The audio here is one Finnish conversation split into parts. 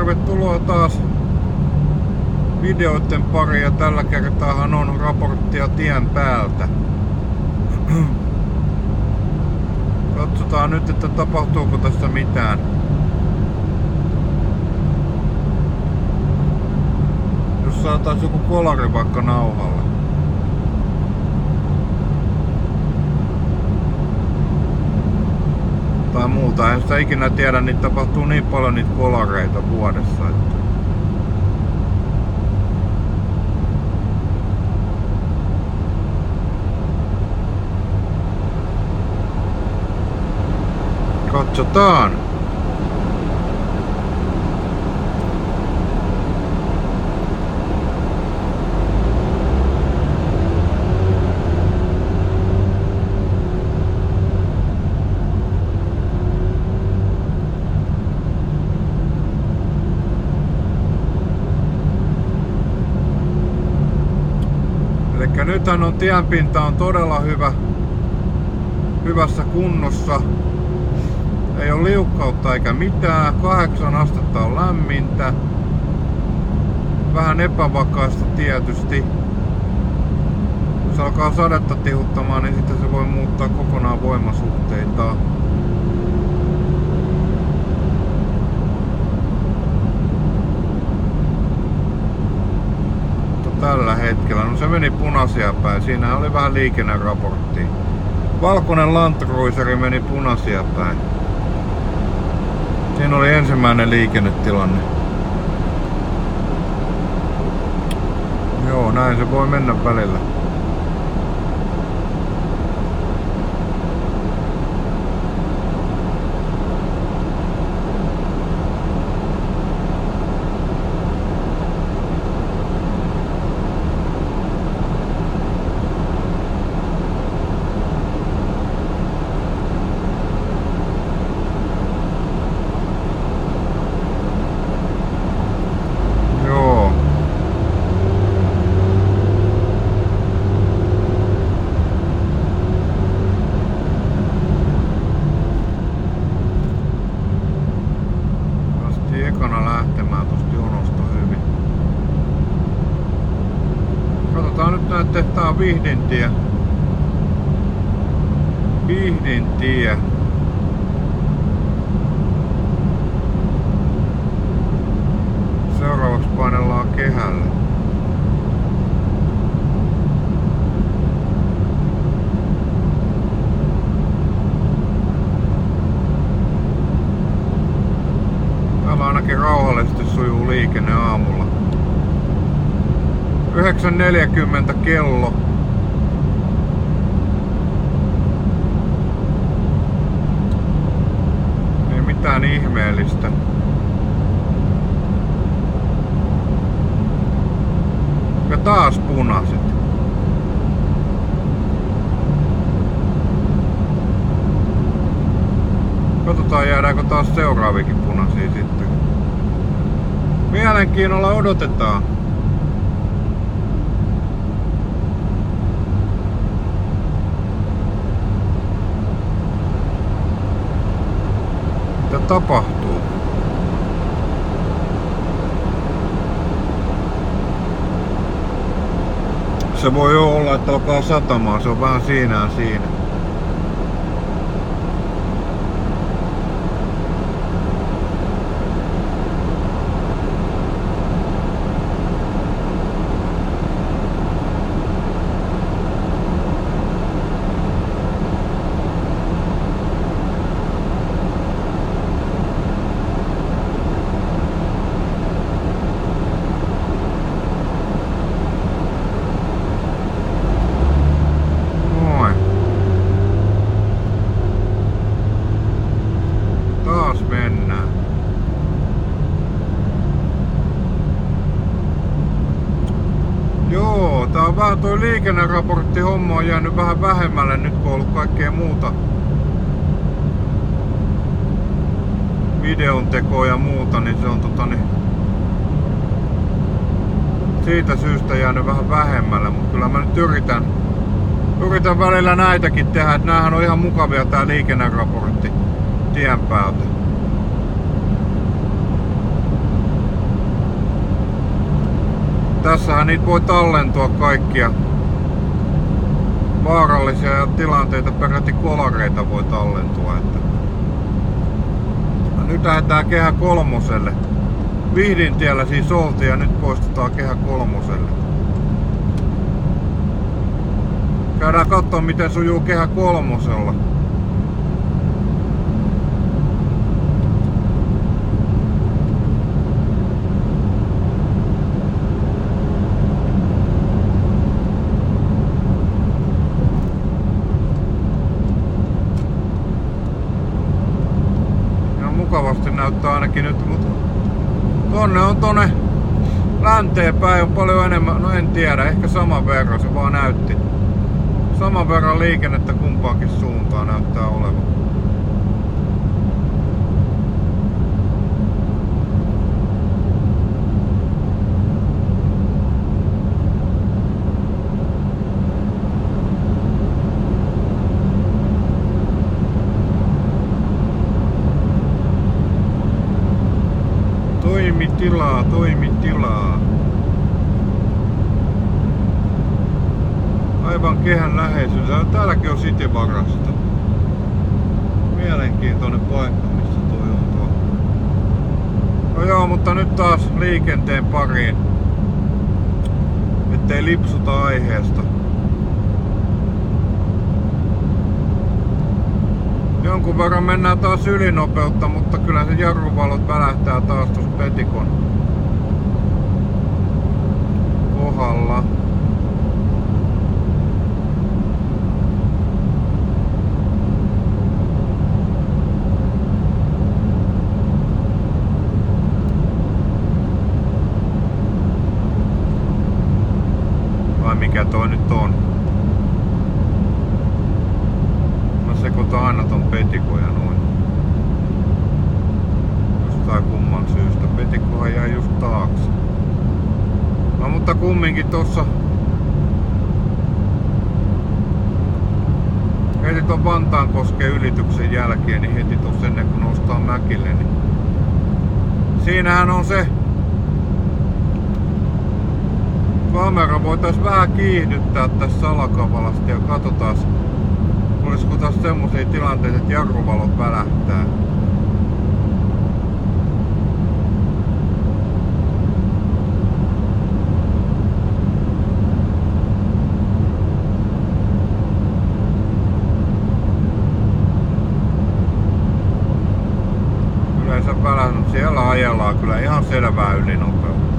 Tervetuloa taas videoiden pariin ja tällä kertaahan on raporttia tien päältä. Katsotaan nyt, että tapahtuuko tässä mitään. Jos saataisiin joku kolari vaikka nauhalle. Tai muuta, en sitä ikinä tiedä, niin tapahtuu niin paljon niitä kolareita vuodessa. Että katsotaan. Elikkä nythän on tienpinta on todella hyvässä kunnossa. Ei ole liukkautta eikä mitään. 8 astetta on lämmintä. Vähän epävakaista tietysti. Jos alkaa sadetta tihuttamaan, niin sitten se voi muuttaa kokonaan voimasuhteitaan. Mutta tällä hetkellä, no se meni punaisia päin. Siinä oli vähän liikenneraporttia. Valkoinen Land Cruiseri meni punaisia päin. Siinä oli ensimmäinen liikennetilanne. Joo, näin se voi mennä välillä. Ekana lähtemään tosta jonosta hyvin. Katsotaan nyt näette, että tää on Vihdintie. Vihdintie. Seuraavaksi painellaan kehälle. Ainakin rauhallisesti sujuu liikenne aamulla. 9:40 kello. Ei mitään ihmeellistä. Ja taas punaiset. Katsotaan jäädäänkö taas seuraavikin punaisia sitten. Mielenkiinnolla odotetaan. Mitä tapahtuu? Se voi jo olla, että alkaa satamaan. Se on vähän siinä. Mennään. Joo, tää on vähän toi liikenneraportti homma on jäänyt vähän vähemmälle nyt kun on ollut kaikkea muuta videon tekoa ja muuta, niin se on siitä syystä jäänyt vähän vähemmälle, mutta kyllä mä nyt yritän välillä näitäkin tehdä, että näähän on ihan mukavia tää liikenneraportti tien päältä. Tässähän niitä voi tallentua kaikkia vaarallisia tilanteita, peräti kolareita voi tallentua. Että nyt lähdetään Kehä Kolmoselle. Vihdintiellä siis oltiin ja nyt poistutaan Kehä Kolmoselle. Käydään katsomaan miten sujuu Kehä Kolmosella. Mukavasti näyttää ainakin nyt, mutta tonne länteen päin on paljon enemmän, no en tiedä, ehkä saman verran, se vaan näytti. Saman verran liikennettä kumpaankin suuntaan näyttää olevan. Toimitilaa. Aivan kehän läheisyydessä. Täälläkin on City-varasto. Mielenkiintoinen paikka, missä toi on tuo. No joo, mutta nyt taas liikenteen pariin. Ettei lipsuta aiheesta. Jonkun verran mennään taas ylinopeutta, mutta kyllä se jarruvalot välähtää taas tuossa Petikon kohdalla. Vai mikä toi nyt on? Sekoitan aina ton Petikon ja noin. Jostain kumman syystä. Petikkohan jäi just taakse. No mutta kumminkin tossa heti ton Vantaankosken ylityksen jälkeen, niin heti tossa ennen kuin noustaan mäkille, niin siinähän on se kamera. Voitais vähän kiihdyttää tässä salakavalasti ja katsotaan, olisiko taas semmosia tilanteita, että jarruvalot välähtää. Yleensä välähnyt, siellä ajellaan kyllä ihan selvää ylinopeutta.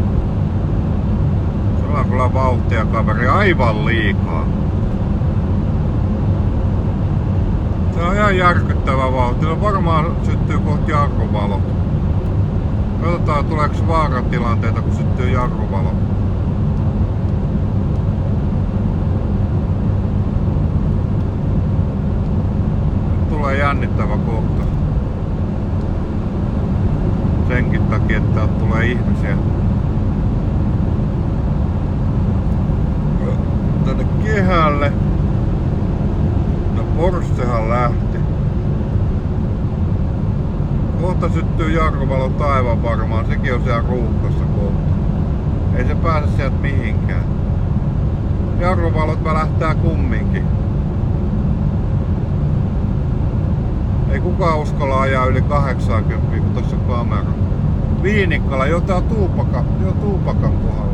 Siellä on kyllä vauhtia kaveri aivan liikaa. Se on ihan järkyttävä vauhti. No varmaan syttyy kohti jarruvalot. Katsotaan tuleeko vaaratilanteita kun syttyy jarruvalot. Nyt tulee jännittävä kohta. Senkin takia, että täältä tulee ihmisiä tänne kehälle. Porschehan lähti. Kohta syttyy jarruvalot aivan varmaan. Sekin on siellä ruuhkassa kohta. Ei se pääse sieltä mihinkään. Jarruvalot välähtää kumminkin. Ei kukaan uskalla ajaa yli 80 kun tossa on kamera. Viinikkala, tää Tuupakan kohdalla.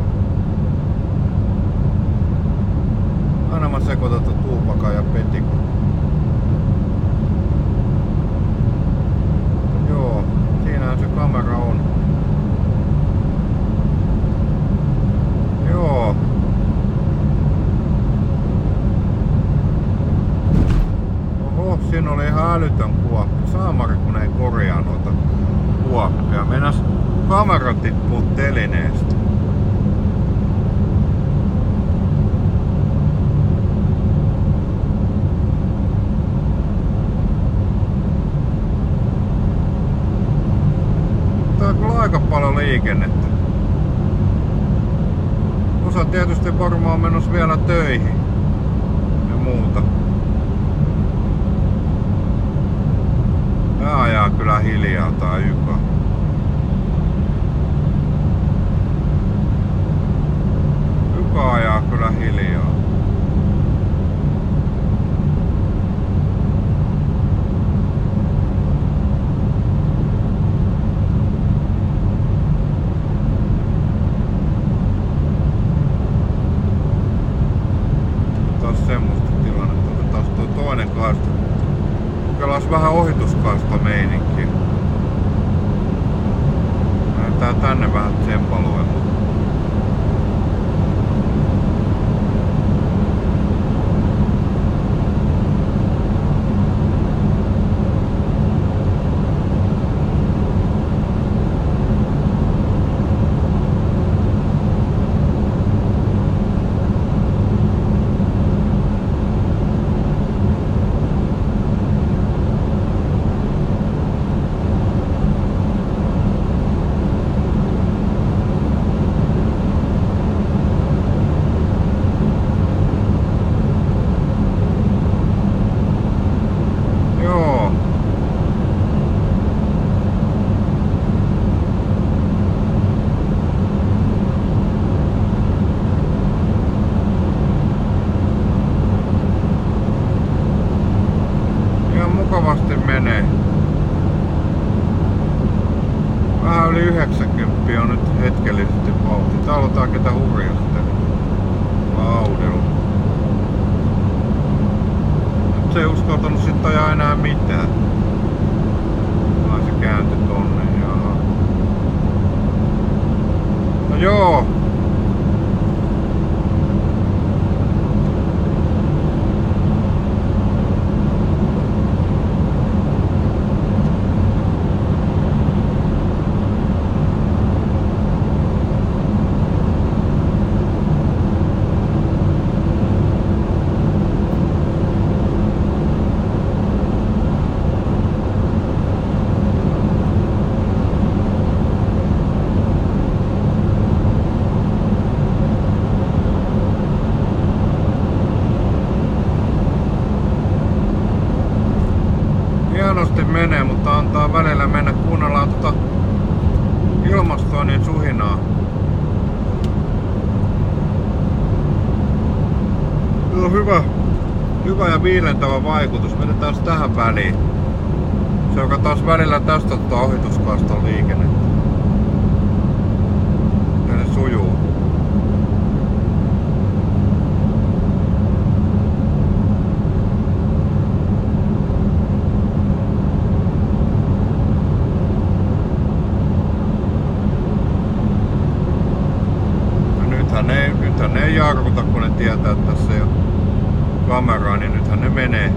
Aina mä sekoitan Tuupakan ja Petikon. Joo, siinähän se kamera on. Joo. Oho, siinä oli ihan älytön kuoppa. Saamari kun ei korjaa noita kuoppia. Meinas kamera tippuu telineestä. Tää on kyllä aika paljon liikennettä. Osa tietysti varmaan menossa vielä töihin ja muuta. Tää ajaa kyllä hiljaa tää Yka. ohituskaista meininkiä. Tää tänne vähän tsempaluella. Mukavasti menee. Vähän yli 90 on nyt hetkellisesti vauhti. Täällä on ketä hurjasteli Audilla. Nyt se ei uskaltanut sit ajaa enää mitään. Vaan se kääntyi tonne. Jaha. No joo. Hienosti menee, mutta antaa välillä mennä. Kuunnellaan ilmastoinnin suhinaa. Se on hyvä ja viilentävä vaikutus. Vedetään tähän väliin. Se joka taas välillä tästä ottaa ohituskaistan liikennettä. Ja se sujuu. Nythän ne ei jarruta, kun ne tietää, että tässä ei ole kameraa, niin nythän ne menee.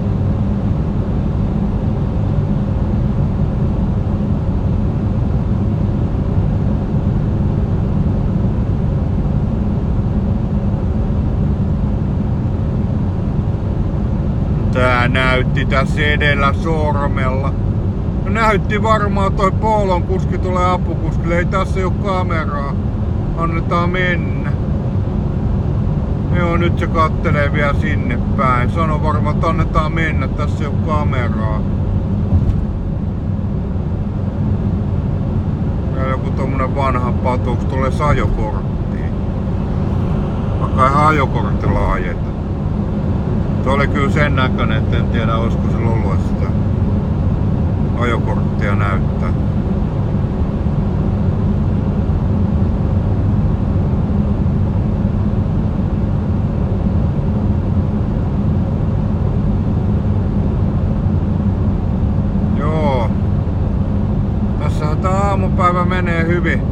Tää näytti tässä edellä sormella. Näytti varmaan toi Poolon kuski tulee apukuskille. Ei tässä oo kameraa. Annetaan mennä. Joo, nyt se kattelee vielä sinne päin. Sano varmaan, että annetaan mennä. Tässä ei oo kameraa. Ja joku tommonen vanha patuks tulee ajokorttiin. Vaikka ihan ajokorttilla ajeta. Tuo oli kyllä sen näköinen, että en tiedä olisiko se ollut sitä ajokorttia näyttää. Joo. Tässähän tää aamupäivä menee hyvin.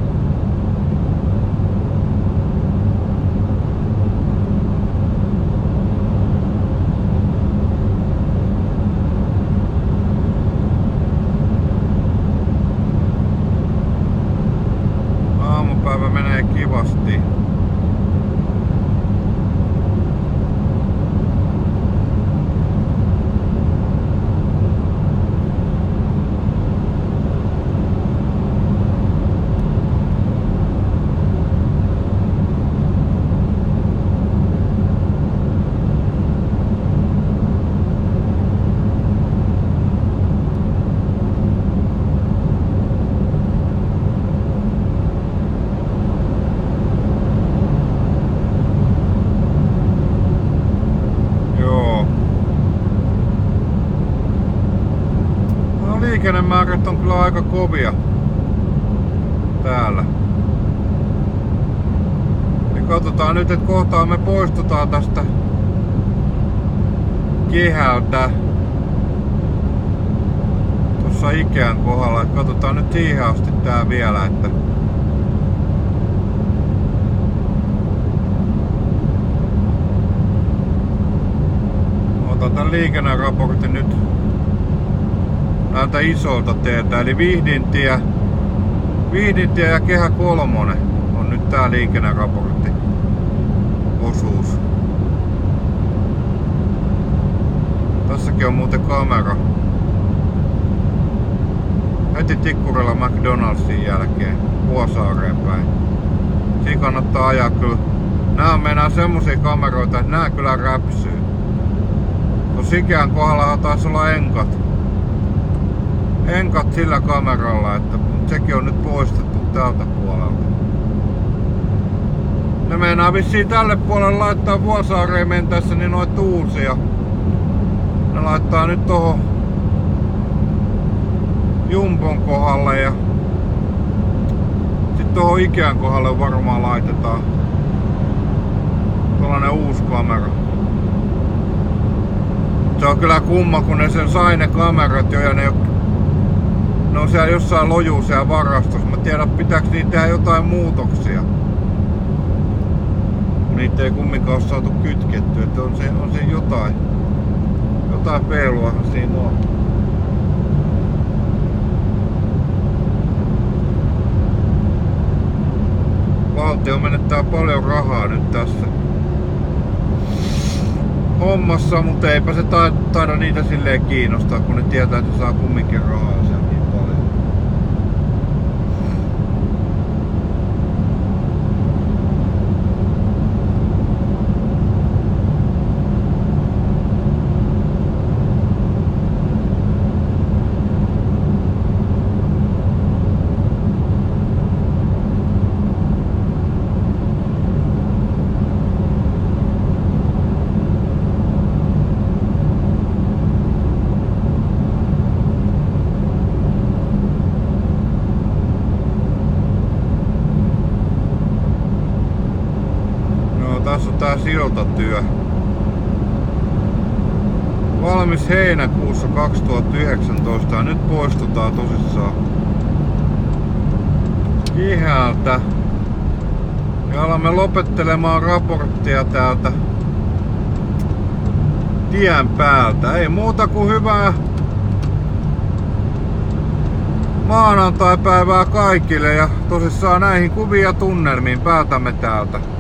Aamupäivä menee kivasti. Liikennemäärät on kyllä aika kovia täällä. Ja katsotaan nyt, että kohtaa me poistutaan tästä kehältä. tossa Ikean kohdalla. Katsotaan nyt siihen asti tää vielä, että otan tän liikenneraportin nyt näiltä isolta teiltä, eli Vihdintie ja Kehä 3 on nyt tää liikenneraportti osuus. Tässäkin on muuten kamera. Heti Tikkurilla McDonaldsin jälkeen Vuosaareen päin. Siinä kannattaa ajaa kyllä. Nää on meinaa semmosia kameroita, että nää kyllä räpsyy. Tuossa Ikean kohdalla taisi olla enkat sillä kameralla, että sekin on nyt poistettu tältä puolelta. Ne meinaa vissiin tälle puolelle laittaa Vuosaareen mentäessä niin noita uusia. Ne laittaa nyt tohon Jumpon kohdalle ja sit tohon Ikean kohdalle varmaan laitetaan tällainen uusi kamera. Se on kyllä kumma, kun ne sen sai ne kamerat jo ja ne on siellä jossain lojuu siellä varastossa. Mä tiedän, pitääkö niitä tehdä jotain muutoksia. Niitä ei kumminkaan ole saatu kytkettyä, että on se jotain peiluahan siinä on. Valtio menettää paljon rahaa nyt tässä hommassa, mutta eipä se taida niitä silleen kiinnostaa, kun ne tietää, että se saa kumminkin rahaa siellä niin paljon. Tässä on tää siltatyö. Valmis heinäkuussa 2019 ja nyt poistutaan tosissaan Kiheltä. Ja alamme lopettelemaan raporttia täältä tien päältä. Ei muuta kuin hyvää maanantaipäivää kaikille ja tosissaan näihin kuvia tunnelmiin päätämme täältä.